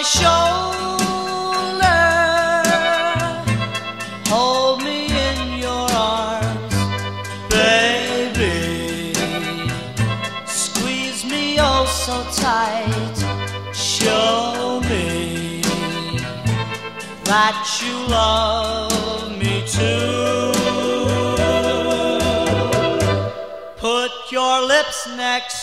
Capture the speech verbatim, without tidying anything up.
my shoulder, hold me in your arms, baby. Squeeze me oh so tight, show me that you love me too. Put your lips next